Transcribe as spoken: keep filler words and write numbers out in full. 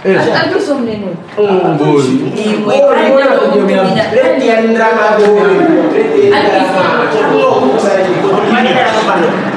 Anche sono neno. Oh, boy. E vuoi prendere un po' Prendi andrà a voi. Prendi andrà a voi.